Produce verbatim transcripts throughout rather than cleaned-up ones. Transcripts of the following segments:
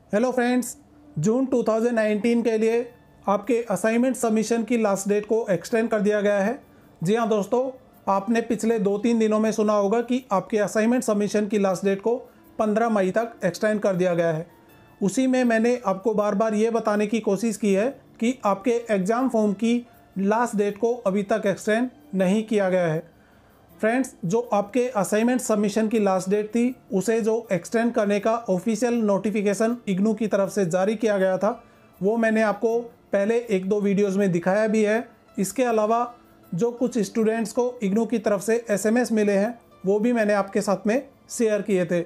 Hello friends, जून दो हज़ार उन्नीस के लिए आपके असाइनमेंट सबमिशन की लास्ट डेट को एक्सटेंड कर दिया गया है। जी हाँ दोस्तों, आपने पिछले दो तीन दिनों में सुना होगा कि आपके असाइनमेंट सबमिशन की लास्ट डेट को पंद्रह मई तक एक्सटेंड कर दिया गया है। उसी में मैंने आपको बार बार ये बताने की कोशिश की है कि आपके एग्ज़ाम फॉर्म की लास्ट डेट को अभी तक एक्सटेंड नहीं किया गया है। फ्रेंड्स, जो आपके असाइनमेंट सबमिशन की लास्ट डेट थी उसे जो एक्सटेंड करने का ऑफिशियल नोटिफिकेशन इग्नू की तरफ से जारी किया गया था वो मैंने आपको पहले एक दो वीडियोस में दिखाया भी है। इसके अलावा जो कुछ स्टूडेंट्स को इग्नू की तरफ से एसएमएस मिले हैं वो भी मैंने आपके साथ में शेयर किए थे।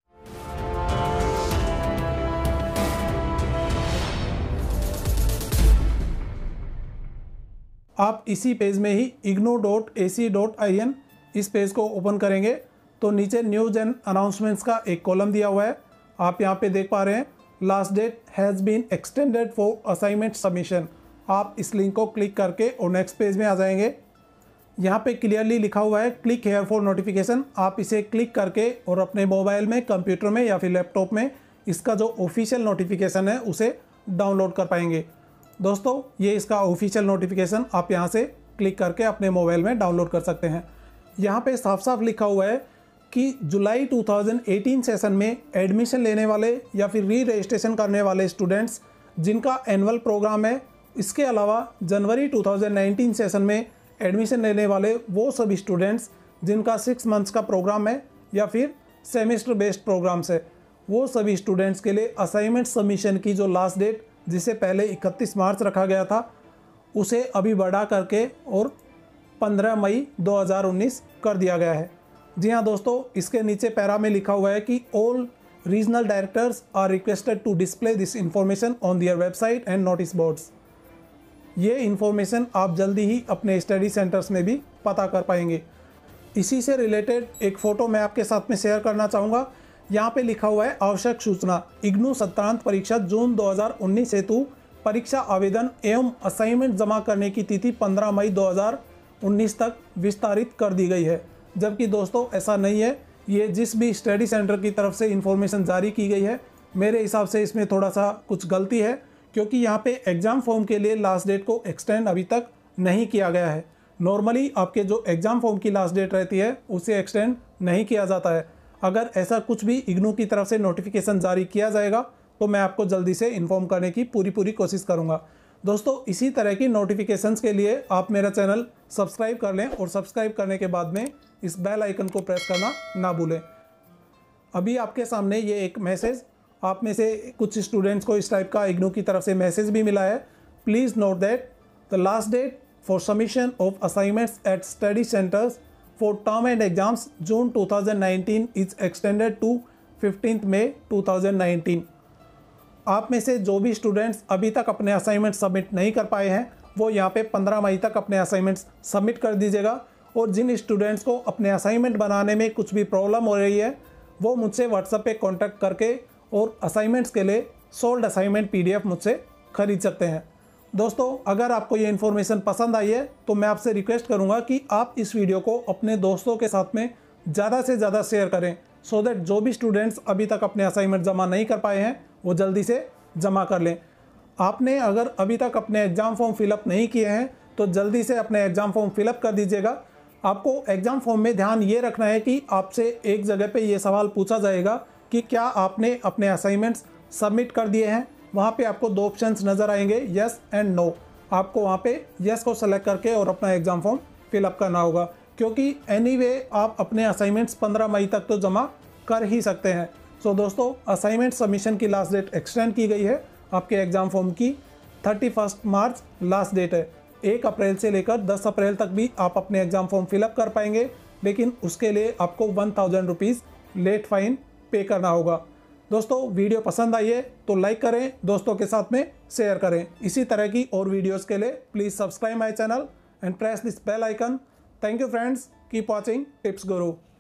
आप इसी पेज में ही IGNOU dot A C dot I N इस पेज को ओपन करेंगे तो नीचे न्यूज़ एंड अनाउंसमेंट्स का एक कॉलम दिया हुआ है। आप यहाँ पे देख पा रहे हैं, last date has been extended for assignment submission. आप इस लिंक को क्लिक करके और नेक्स्ट पेज में आ जाएंगे। यहाँ पे क्लियरली लिखा हुआ है क्लिक हेयर फॉर नोटिफिकेशन। आप इसे क्लिक करके और अपने मोबाइल में, कंप्यूटर में या फिर लैपटॉप में इसका जो ऑफिशियल नोटिफिकेशन है उसे डाउनलोड कर पाएंगे। दोस्तों, ये इसका ऑफिशियल नोटिफिकेशन आप यहाँ से क्लिक करके अपने मोबाइल में डाउनलोड कर सकते हैं। यहाँ पे साफ साफ लिखा हुआ है कि जुलाई दो हज़ार अठारह सेशन में एडमिशन लेने वाले या फिर री रजिस्ट्रेशन करने वाले स्टूडेंट्स जिनका एनुअल प्रोग्राम है, इसके अलावा जनवरी दो हज़ार उन्नीस सेशन में एडमिशन लेने वाले वो सभी स्टूडेंट्स जिनका सिक्स मंथ्स का प्रोग्राम है या फिर सेमेस्टर बेस्ड प्रोग्राम्स है, वो सभी स्टूडेंट्स के लिए असाइनमेंट सबमिशन की जो लास्ट डेट जिसे पहले इकतीस मार्च रखा गया था उसे अभी बढ़ा करके और पंद्रह मई दो हज़ार उन्नीस कर दिया गया है। जी हाँ दोस्तों, इसके नीचे पैरा में लिखा हुआ है कि all regional directors are requested to display this information on their website and notice boards. ये इन्फॉर्मेशन आप जल्दी ही अपने स्टडी सेंटर्स में भी पता कर पाएंगे। इसी से रिलेटेड एक फ़ोटो मैं आपके साथ में शेयर करना चाहूँगा। यहाँ पे लिखा हुआ है आवश्यक सूचना, इग्नू सत्रांत परीक्षा जून दो हज़ार उन्नीस हेतु परीक्षा आवेदन एवं असाइनमेंट जमा करने की तिथि पंद्रह मई दो हज़ार उन्नीस तक विस्तारित कर दी गई है। जबकि दोस्तों ऐसा नहीं है, ये जिस भी स्टडी सेंटर की तरफ से इन्फॉर्मेशन जारी की गई है मेरे हिसाब से इसमें थोड़ा सा कुछ गलती है, क्योंकि यहाँ पे एग्ज़ाम फॉर्म के लिए लास्ट डेट को एक्सटेंड अभी तक नहीं किया गया है। नॉर्मली आपके जो एग्ज़ाम फॉर्म की लास्ट डेट रहती है उसे एक्सटेंड नहीं किया जाता है। अगर ऐसा कुछ भी इग्नू की तरफ से नोटिफिकेशन जारी किया जाएगा तो मैं आपको जल्दी से इन्फॉर्म करने की पूरी पूरी कोशिश करूँगा। दोस्तों, इसी तरह की नोटिफिकेशंस के लिए आप मेरा चैनल सब्सक्राइब कर लें और सब्सक्राइब करने के बाद में इस बेल आइकन को प्रेस करना ना भूलें। अभी आपके सामने ये एक मैसेज, आप में से कुछ स्टूडेंट्स को इस टाइप का इग्नू की तरफ से मैसेज भी मिला है। Please note that the last date for submission of assignments at study centres for term end exams June two thousand nineteen is extended to fifteenth May two thousand nineteen. आप में से जो भी स्टूडेंट्स अभी तक अपने असाइनमेंट सबमिट नहीं कर पाए हैं वो यहाँ पे पंद्रह मई तक अपने असाइनमेंट्स सबमिट कर दीजिएगा। और जिन स्टूडेंट्स को अपने असाइनमेंट बनाने में कुछ भी प्रॉब्लम हो रही है वो मुझसे व्हाट्सएप पे कांटेक्ट करके और असाइनमेंट्स के लिए सोल्ड असाइनमेंट पीडीएफ मुझसे खरीद सकते हैं। दोस्तों, अगर आपको ये इन्फॉर्मेशन पसंद आई है तो मैं आपसे रिक्वेस्ट करूँगा कि आप इस वीडियो को अपने दोस्तों के साथ में ज़्यादा से ज़्यादा शेयर करें, सो दैट जो भी स्टूडेंट्स अभी तक अपने असाइनमेंट जमा नहीं कर पाए हैं वो जल्दी से जमा कर लें। आपने अगर अभी तक अपने एग्ज़ाम फॉर्म फिलअप नहीं किए हैं तो जल्दी से अपने एग्ज़ाम फॉर्म फिलअप कर दीजिएगा। आपको एग्ज़ाम फॉर्म में ध्यान ये रखना है कि आपसे एक जगह पे ये सवाल पूछा जाएगा कि क्या आपने अपने असाइनमेंट्स सबमिट कर दिए हैं। वहाँ पे आपको दो ऑप्शंस नज़र आएंगे, यस एंड नो। आपको वहाँ पे यस को सेलेक्ट करके और अपना एग्ज़ाम फॉर्म फिलअप करना होगा, क्योंकि एनीवे आप अपने असाइनमेंट्स पंद्रह मई तक तो जमा कर ही सकते हैं। सो so, दोस्तों, असाइनमेंट सबमिशन की लास्ट डेट एक्सटेंड की गई है। आपके एग्ज़ाम फॉर्म की thirty first March last date है। एक अप्रैल से लेकर दस अप्रैल तक भी आप अपने एग्ज़ाम फॉर्म फिलअप कर पाएंगे, लेकिन उसके लिए आपको one thousand rupees late fine pay करना होगा। दोस्तों, वीडियो पसंद आई है तो लाइक करें, दोस्तों के साथ में शेयर करें। इसी तरह की और वीडियोज़ के लिए please subscribe my channel and press this bell icon. Thank you friends, keep watching tips Guru.